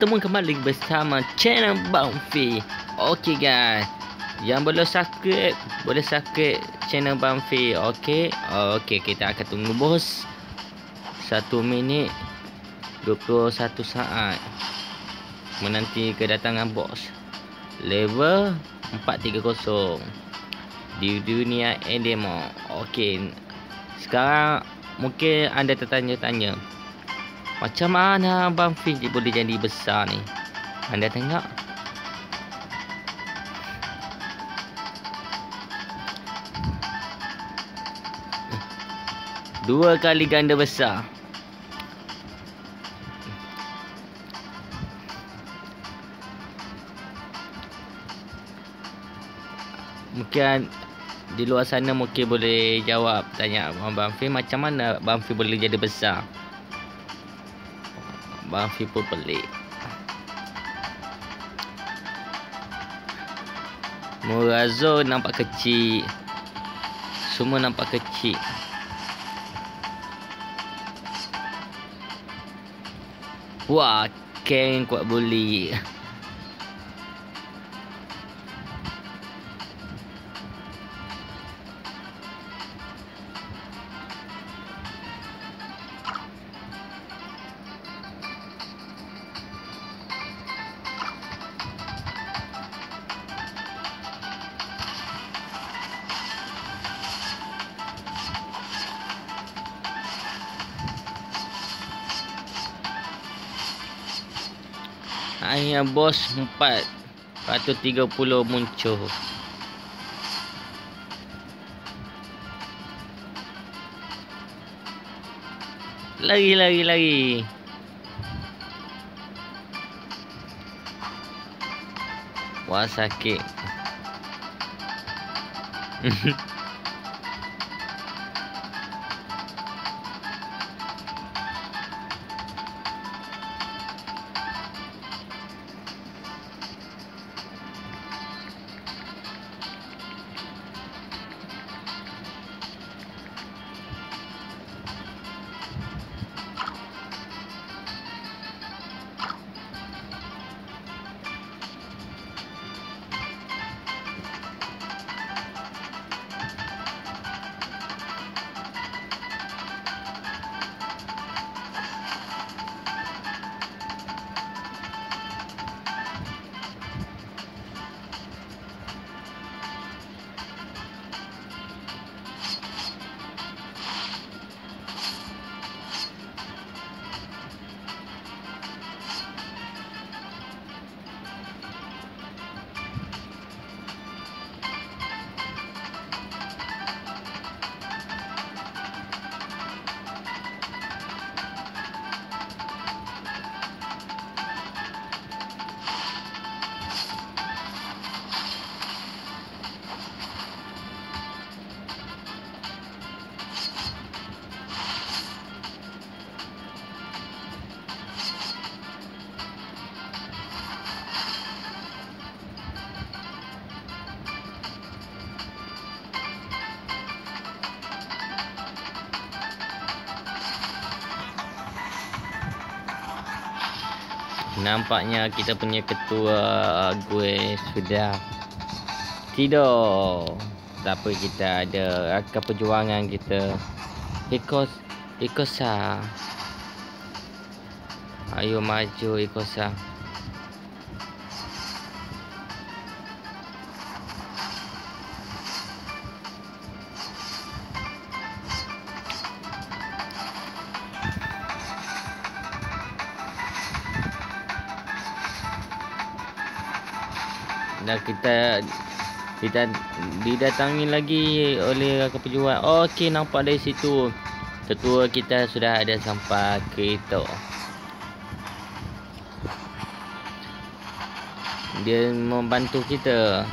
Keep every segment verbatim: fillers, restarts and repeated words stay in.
bertemu kembali bersama channel Bang Fi. Okey guys, yang belum subscribe boleh subscribe channel Bang Fi. Okey, okey kita akan tunggu bos. Satu minit dua puluh satu saat menanti kedatangan bos. Level empat tiga kosong di dunia Endemo. Okey, sekarang mungkin anda tertanya-tanya, macam mana Bang Fi boleh jadi besar ni? Anda tengok. Dua kali ganda besar. Mungkin di luar sana mungkin boleh jawab tanya Bang Fi, macam mana Bang Fi boleh jadi besar? Bang Fi pun pelik. Murazo nampak kecil, semua nampak kecil. Wah, Ken kuat bully. Hanya bos empat ratus tiga puluh muncul. Lari lari lari. Wah sakit. Nampaknya kita punya ketua gue sudah tidur. Tak apa, kita ada rakan perjuangan kita. Ikos Ikosa. Ayo maju Ikosa. Dan kita kita didatangi lagi oleh rakan perjuangan. Okey, nampak dari situ ketua kita sudah ada sampai kereta. Dia membantu kita.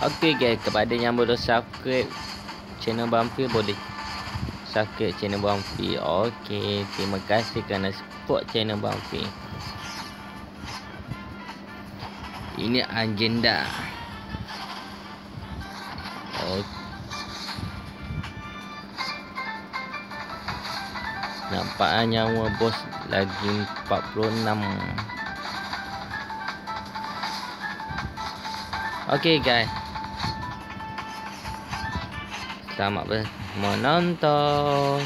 Okey guys, kepada yang belum subscribe channel Bamfi, boleh subscribe channel Bamfi. Okey, terima kasih kerana support channel Bamfi. Ini agenda. Okey. Nampak nyawa bos lagi empat puluh enam. Okey guys, selamat menonton.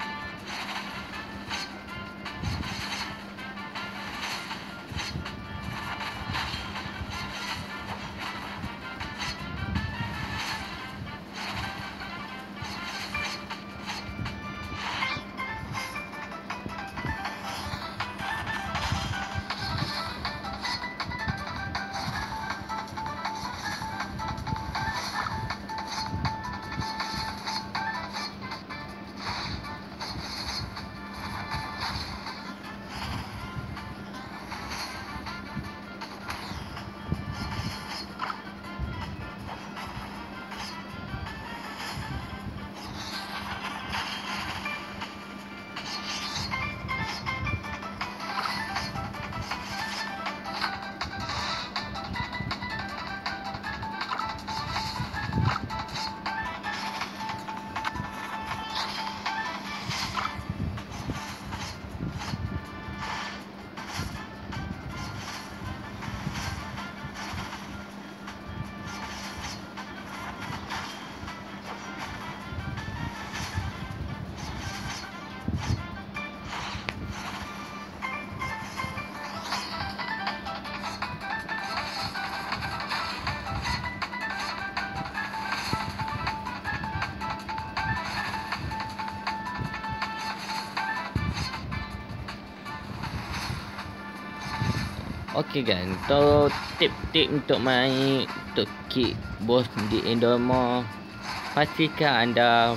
Okey guys, untuk tip-tip untuk main untuk kick bos di Indomore, pastikan anda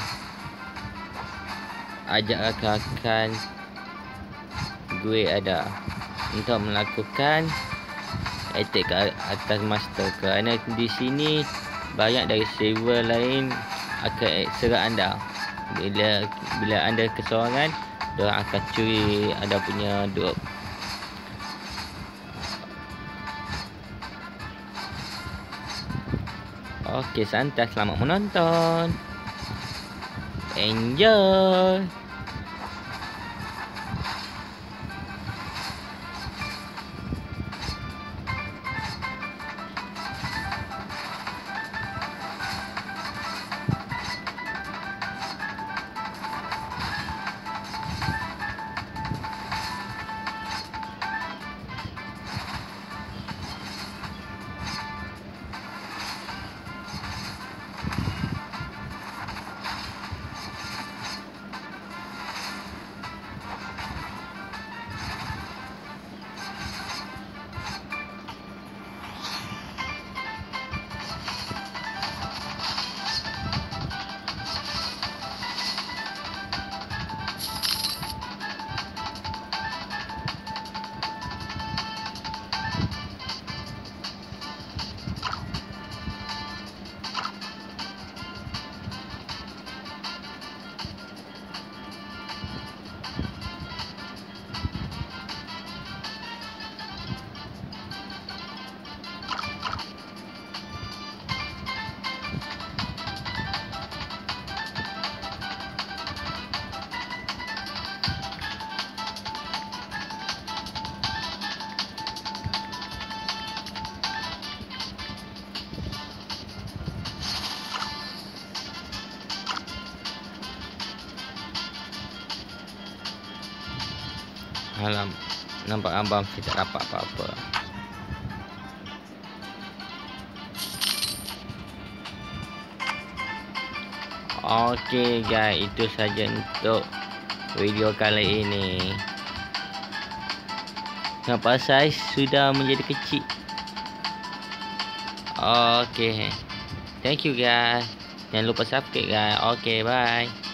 ajak rakan-rakan gue ada untuk melakukan attack ke atas master, kerana di sini banyak dari server lain akan serang anda. Bila bila anda keseorangan, dia akan curi anda punya drop. Okey, santai, selamat menonton. Enjoy. Alam, nampak abang tidak dapat apa-apa. Okey guys, itu saja untuk video kali ini. Nampak saiz sudah menjadi kecil. Okey, thank you guys. Jangan lupa subscribe guys. Okey, bye.